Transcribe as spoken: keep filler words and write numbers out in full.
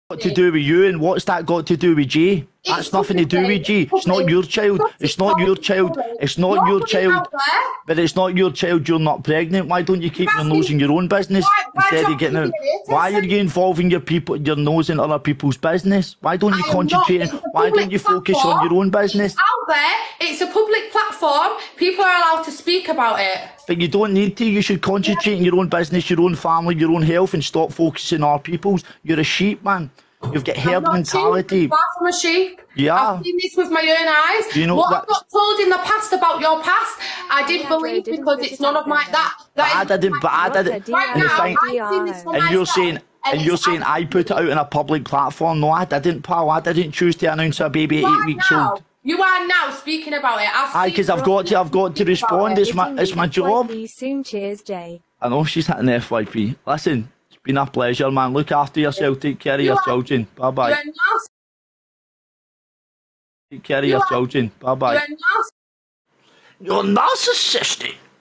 Got to do with you, and what's that got to do with Jay? That's nothing to do with Jay. It's not your child. It's not your child. It's not your child. But it's not your child. You're not pregnant. Why don't you keep your nose in your own business instead of getting out? Why are you involving your people, your nose in other people's business? Why don't you concentrate? Why don't you focus on your own business? It's out there. It's a public platform. People are allowed to speak about it. But you don't need to. You should concentrate on your own business, your own family, your own health, and stop focusing on our people's. You're a sheep, man. You've got herd mentality. Far from a sheep. Yeah. I've seen this with my own eyes. You know what that, I've got told in the past about your past, I didn't yeah, believe because it's none of my that. that but I didn't. But I didn't. Right now, I've seen this for and you're saying, and, and you're saying I put it out on a public platform. No, I didn't, pal. I didn't choose to announce a baby at eight weeks now. old. You are now speaking about it. Aye, because I've got to. I've got to respond. It's my. It's my job. Soon, cheers, Jay. I know she's hitting F Y P. Listen. Been a pleasure, man. Look after yourself. Take care of you your are, children. Bye bye. You're Take care of you your are, children. Bye bye. You're, you're narcissistic.